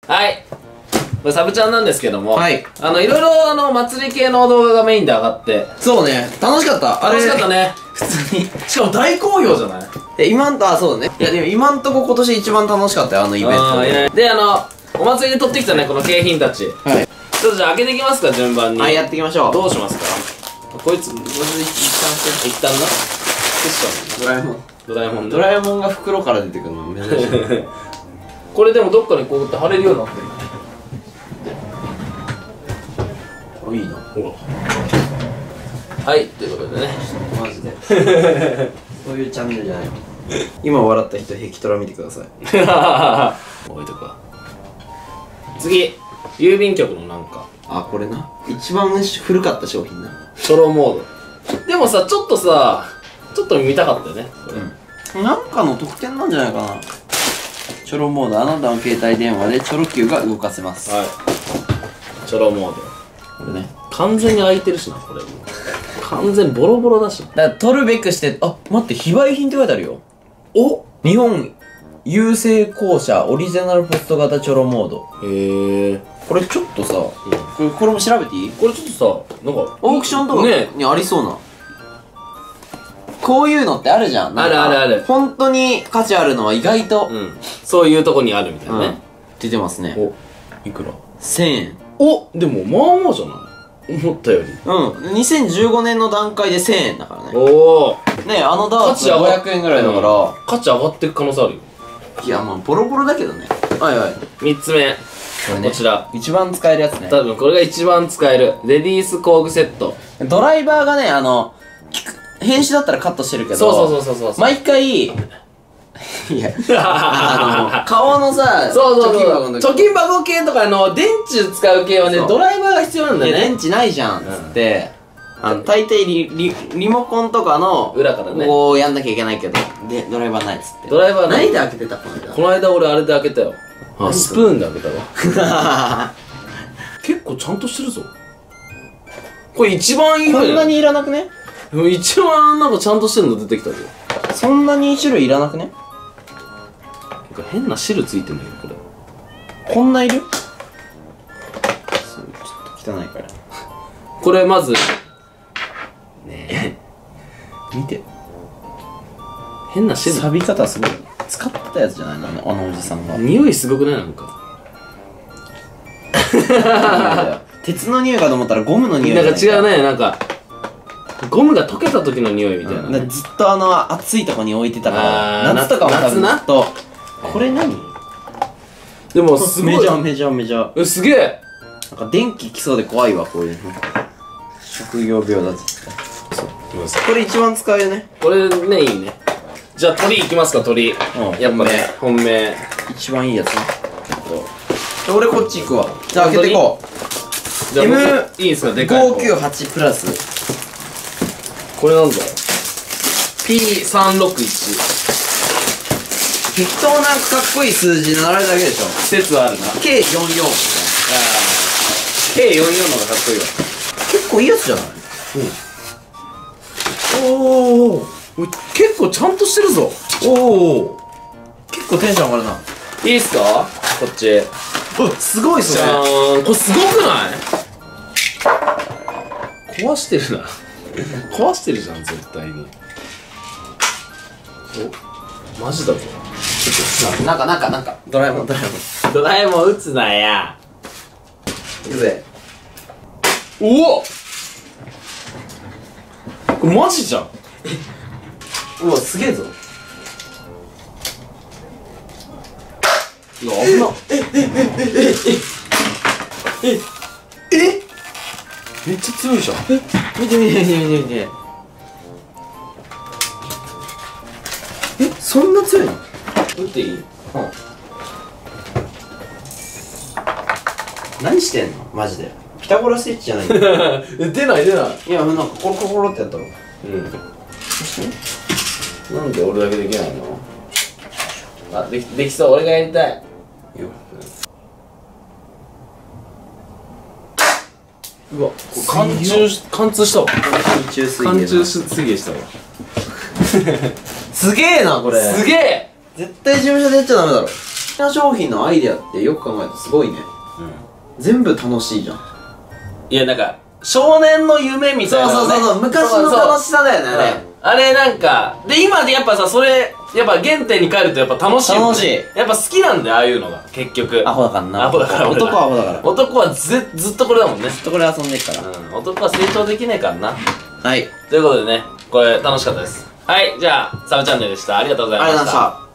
はい。これサブチャンなんですけども、 はい。 いろいろ祭り系の動画がメインで上がって、 そうね、楽しかった。 楽しかったね。 普通に。 しかも大好評じゃない？ そうだね。いや、でも今んとこ今年一番楽しかったよ、あのイベント。 で、お祭りで撮ってきたね、この景品たち。 はい。 ちょっとじゃあ開けていきますか、順番に。 はい、やっていきましょう。 どうしますか？こいつ、一旦な。クッション。 ドラえもん。ドラえもんが袋から出てくるの珍しい。 これでもどっかにこうやって貼れるようになってる。 あ、いいな。 ほら。はい、ということでね。 マジで。そういうチャンネルじゃない。今笑った人、ヘキトラ見てください。 置いとくわ。次、郵便局のなんか。 あ、これな。一番古かった商品な。 チョロモード。でもさ、ちょっと見たかったよね、これ。 なんかの特典なんじゃないかな。チョロモード、あなたの携帯電話でチョロ Q が動かせます。 はい。チョロモード。 これね。 完全に開いてるしな、これ。完全ボロボロだし。 だから取るべくして、あ、待って、非売品って書いてあるよ。お、日本郵政公社オリジナルポスト型チョロモード。 へえ。 これちょっとさ、これも調べていい？ これちょっとさ、なんか、 オークションとかにありそうな。こういうのってあるじゃん。 あるあるある。 本当に価値あるのは意外と。 うん。そういうとこにあるみたいなね。 出てますね。 お、いくら ?1000 円。 お、でもまあまあじゃない思ったより。 うん。2015年の段階で1000円だからね。 おお。 ねえ、ダーツ500円ぐらいだから。 価値上がっていく可能性あるよ。 いや、まあ、ボロボロだけどね。はいはい。 3つ目。 これね。 こちら。 一番使えるやつね。 多分これが一番使える。レディース工具セット。 ドライバーがね、編集だったらカットしてるけど。 そう。 毎回、いや、顔のさ、 そう。貯金箱系とか電池使う系はね、ドライバーが必要なんだよね。 電池ないじゃん、つって。大体リモコンとかの、 裏からね。 こうやんなきゃいけないけど、で、ドライバーないっつって。 ドライバーない。 何で開けてたこの間。 この間俺あれで開けたよ。あ、スプーンで開けたわ。結構ちゃんとしてるぞ。これ一番いいこんなにいらなくね？ 一番なんかちゃんとしてるの出てきたぞ。 そんなに種類いらなくね？ なんか変な汁ついてんだけど、これ。 こんないる？ちょっと汚いから。 これまず、ねえ。見て。変な汁。 錆び方すごい。使ったやつじゃないのあのおじさんが。 匂いすごくないなんか。 鉄の匂いかと思ったらゴムの匂い。 なんか違うね、なんか。ゴムが溶けた時の匂いみたいな、ね。 ずっと暑いとこに置いてたから。夏とかも多分ずっと。これ何？ でもすごい。 メジャー。 すげえ。 なんか電気来そうで怖いわ、こういうの。職業病だっつって。これ一番使うよね。 これね、いいね。じゃあ鳥いきますか、鳥。やっぱね、本命。 一番いいやつね。俺こっち行くわ。じゃあ開けていこう。 じゃあいいんすか、でかい。 598プラス。 これなんだ P361。 適当なかっこいい数字並べるだけでしょ。 説あるな。 K44。 K44 の方がかっこいいわ。 結構いいやつじゃない？ おお。結構ちゃんとしてるぞ。 おお。結構テンション上がるな。 いいっすか？こっち。 すごいっすね。 これすごくない？壊してるな。壊してるじゃん、絶対に。お、マジだぞ。 なんか、ドラえもん。 ドラえもん撃つなや。 いくぜ。 おお！これマジじゃん。 うわ、すげえぞ。 いや、危な。めっちゃ強いじゃん。 見て。そんな強いの？ 撃っていい？ 何してんのマジで。ピタゴラスイッチじゃないの？ 出ない。 いや、なんかコロってやったろ。 なんで俺だけできないの？あ、できそう。俺がやりたい。よ。うわ、貫通したわ。貫通水泳したわ。 すげえな、これ。 すげえ。 絶対事務所でやっちゃダメだろ。 きな商品のアイデアってよく考えるとすごいね。全部楽しいじゃん。 いや、なんか、少年の夢みたいな、ね。 そう、昔の楽しさだよね、あれ。 あれなんか、で、今でやっぱさ、それ、やっぱ原点に帰るとやっぱ楽しいもんね。 楽しい。 やっぱ好きなんだよ、ああいうのが、結局。 アホだからな。 アホだから俺ら。 男はアホだから。 男はずっとこれだもんね。 ずっとこれ遊んでっから。 男は成長できねえからな。 はい。 ということでね、これ楽しかったです。はい、じゃあ、サブチャンネルでした。ありがとうございました。 ありがとうございました。